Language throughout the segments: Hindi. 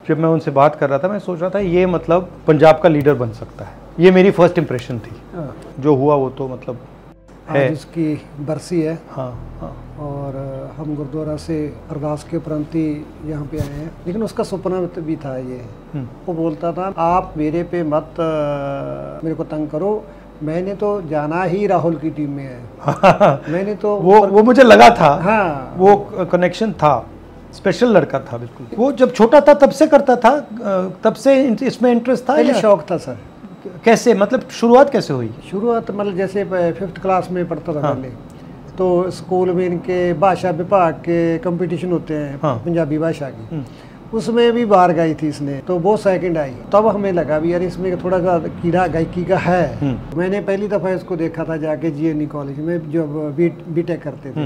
जब मैं उनसे बात कर रहा था मैं सोच रहा था ये मतलब पंजाब का लीडर बन सकता है, ये मेरी फर्स्ट इंप्रेशन थी। जो हुआ वो तो मतलब है। आज उसकी बरसी है। हाँ हाँ। और हम गुरुद्वारा से अरदास के उपरांत ही यहाँ पे आए हैं, लेकिन उसका सपना भी था ये। वो बोलता था आप मेरे पे मत मेरे को तंग करो, मैंने तो जाना ही राहुल की टीम में है। मैंने तो वो मुझे लगा था। हाँ, वो कनेक्शन था, स्पेशल लड़का था बिल्कुल। वो जब छोटा था तब से करता था, तब से इसमें इंटरेस्ट था पहले शौक था सर। कैसे मतलब शुरुआत कैसे हुई? शुरुआत मतलब जैसे 5th क्लास में पढ़ता था। हाँ। पहले तो स्कूल में इनके भाषा विभाग के कंपटीशन होते हैं। हाँ। पंजाबी भाषा की, उसमें भी बाहर गाई थी इसने, तो वो सेकंड आई। तब हमें लगा भी यार इसमें थोड़ा सा कीड़ा गायकी का है। मैंने पहली दफ़ा इसको देखा था जाके GNE कॉलेज में, जब बीटेक करते थे।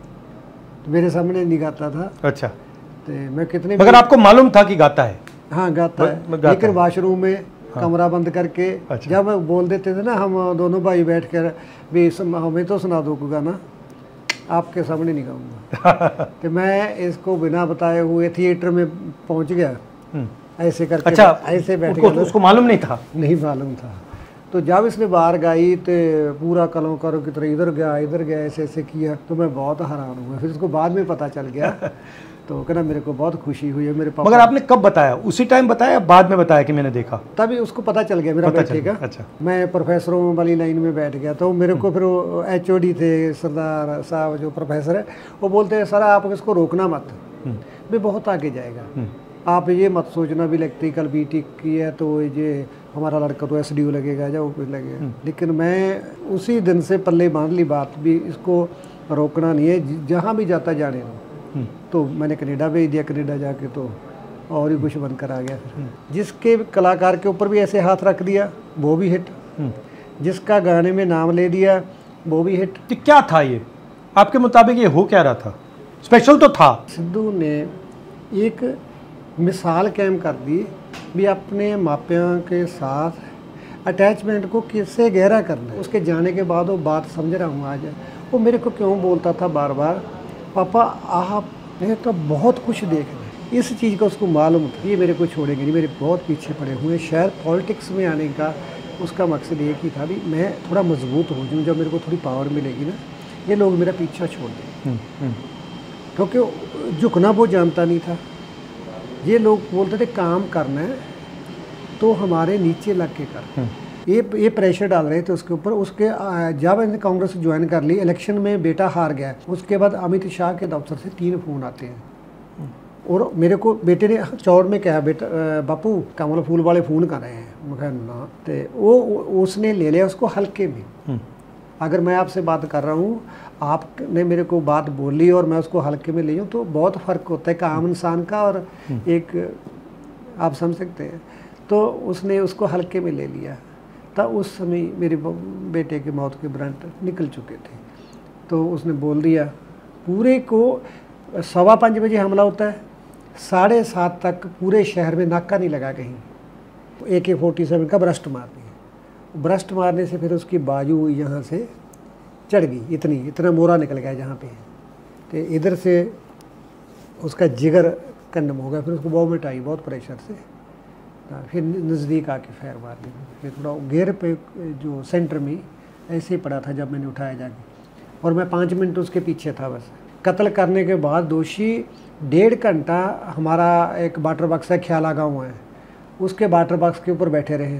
तो मेरे सामने नहीं गाता था। अच्छा। तो मैं कितने मगर आपको मालूम था कि गाता है? हाँ गाता है, लेकिन वॉशरूम में कमरा बंद करके जब बोल देते थे ना, हम दोनों भाई बैठ कर भी हमें तो सुना दो गाना, आपके सामने नहीं गाऊंगा। तो मैं इसको बिना बताए हुए थिएटर में पहुंच गया ऐसे करके। अच्छा, ऐसे बैठ गया। उसको मालूम नहीं था? नहीं मालूम था। तो जब इसने बाहर गाई तो पूरा कलाकारों की तरह इधर गया ऐसे ऐसे किया, तो मैं बहुत हैरान हुआ। फिर उसको बाद में पता चल गया तो कहना मेरे को बहुत खुशी हुई है मेरे पापा। मगर आपने कब बताया? उसी टाइम बताया, बाद में बताया कि मैंने देखा? तभी उसको पता चल गया मेरा बैठेगा। अच्छा। मैं प्रोफेसरों वाली लाइन में बैठ गया, तो मेरे को फिर HOD थे सरदार साहब जो प्रोफेसर है, वो बोलते हैं सर आप इसको रोकना मत, भी बहुत आगे जाएगा। आप ये मत सोचना भी इलेक्ट्रिकल BTech की है तो ये हमारा लड़का तो SDO लगेगा या कुछ लगेगा। लेकिन मैं उसी दिन से पल्ले बांध ली बात भी, इसको रोकना नहीं है, जहाँ भी जाता जाने दो। तो मैंने कनाडा भेज दिया, कनाडा जाके तो और ही कुछ बनकर आ गया। फिर जिसके कलाकार के ऊपर भी ऐसे हाथ रख दिया वो भी हिट, जिसका गाने में नाम ले दिया वो भी हिट। तो क्या था ये आपके मुताबिक, ये हो क्या रहा था? स्पेशल तो था। सिद्धू ने एक मिसाल कायम कर दी भी अपने मापियों के साथ अटैचमेंट को किससे गहरा करना है। उसके जाने के बाद वो बात समझ रहा हूँ आज। वो मेरे को क्यों बोलता था बार बार, पापा आपने तो बहुत कुछ देखना है। इस चीज़ का उसको मालूम था, ये मेरे को छोड़ेंगे नहीं, मेरे बहुत पीछे पड़े हुए। शायद पॉलिटिक्स में आने का उसका मकसद एक ही था भी मैं थोड़ा मजबूत हो जाऊँ, जब मेरे को थोड़ी पावर मिलेगी ना, ये लोग मेरा पीछा छोड़ दें। क्योंकि झुकना वो जानता नहीं था। ये लोग बोलते थे काम करना है तो हमारे नीचे लग के कर। ये प्रेशर डाल रहे थे उसके ऊपर। उसके जब मैंने कांग्रेस ज्वाइन कर ली, इलेक्शन में बेटा हार गया, उसके बाद अमित शाह के दफ्तर से 3 फ़ोन आते हैं। और मेरे को बेटे ने चौड़ में कहा, बेटा बापू कमल फूल वाले फ़ोन कर रहे हैं। मैं कहा ना, तो वो उसने ले लिया उसको हल्के में। अगर मैं आपसे बात कर रहा हूँ, आपने मेरे को बात बोली और मैं उसको हल्के में ले जाऊँ, तो बहुत फ़र्क होता है आम इंसान का और एक, आप समझ सकते हैं। तो उसने उसको हल्के में ले लिया। तब उस समय मेरे बेटे की मौत के वारंट निकल चुके थे। तो उसने बोल दिया पूरे को 5:15 बजे हमला होता है, 7:30 तक पूरे शहर में नाका नहीं लगा कहीं। AK-47 का ब्रस्ट मार दिया। ब्रस्ट मारने से फिर उसकी बाजू यहाँ से चढ़ गई, इतना मोरा निकल गया जहाँ पे। तो इधर से उसका जिगर कंडम हो गया। फिर उसको वॉमिट आई बहुत प्रेशर से। फिर नज़दीक आके फैर मार दी। फिर थोड़ा घेर पे जो सेंटर में ऐसे ही पड़ा था जब मैंने उठाया जाके, और मैं 5 मिनट उसके पीछे था बस। कत्ल करने के बाद दोषी 1.5 घंटा हमारा एक वाटर बॉक्स है ख्याला गाँव है, उसके वाटर बॉक्स के ऊपर बैठे रहे।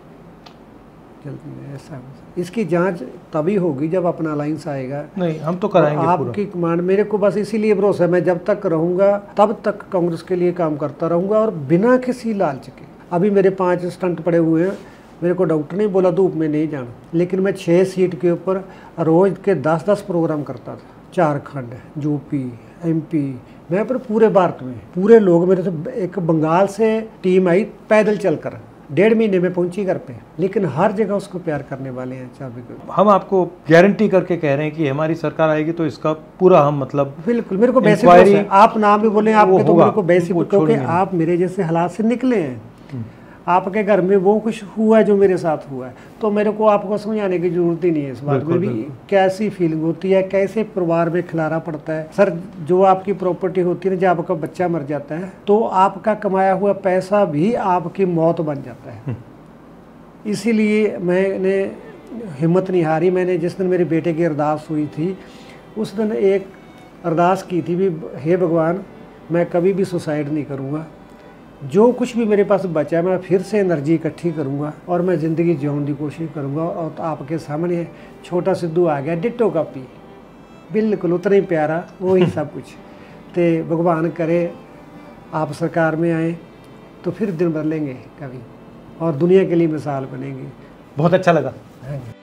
जल्दी ऐसा इसकी जांच तभी होगी जब अपना अलायंस आएगा। नहीं हम तो कराएंगे। आपकी कमांड मेरे को बस इसीलिए भरोसा है, मैं जब तक रहूँगा तब तक कांग्रेस के लिए काम करता रहूँगा और बिना किसी लालच के। अभी मेरे 5 स्टंट पड़े हुए हैं। मेरे को डॉक्टर ने बोला धूप में नहीं जाना, लेकिन मैं 6 सीट के ऊपर रोज़ के 10-10 प्रोग्राम करता था। झारखंड, UP, MP, मैं पर पूरे भारत में पूरे लोग मेरे से। एक बंगाल से टीम आई पैदल चलकर, 1.5 महीने में पहुंची घर पे, लेकिन हर जगह उसको प्यार करने वाले हैं। चाबी को हम आपको गारंटी करके कह रहे हैं कि हमारी सरकार आएगी तो इसका पूरा हम मतलब बिल्कुल। मेरे को बेसिक आप नाम भी बोले आपके, तो मेरे को बेसिक, क्योंकि आप मेरे जैसे हालात से निकले हैं। आपके घर में वो कुछ हुआ है जो मेरे साथ हुआ है, तो मेरे को आपको समझाने की जरूरत ही नहीं है इस बात में भी कैसी फीलिंग होती है, कैसे परिवार में खिलारा पड़ता है। सर जो आपकी प्रॉपर्टी होती है ना, जब आपका बच्चा मर जाता है तो आपका कमाया हुआ पैसा भी आपकी मौत बन जाता है। इसीलिए मैंने हिम्मत नहीं हारी। मैंने जिस दिन मेरे बेटे की अरदास हुई थी उस दिन एक अरदास की थी भी, हे भगवान मैं कभी भी सुसाइड नहीं करूँगा, जो कुछ भी मेरे पास बचा है मैं फिर से एनर्जी इकट्ठी करूँगा और मैं ज़िंदगी जीने की कोशिश करूँगा। और तो आपके सामने छोटा सिद्धू आ गया, डिट्टो कॉपी, बिल्कुल उतना ही प्यारा, वो ही सब कुछ। तो भगवान करे आप सरकार में आए तो फिर दिन बदलेंगे कभी और दुनिया के लिए मिसाल बनेंगे। बहुत अच्छा लगा। हाँ जी।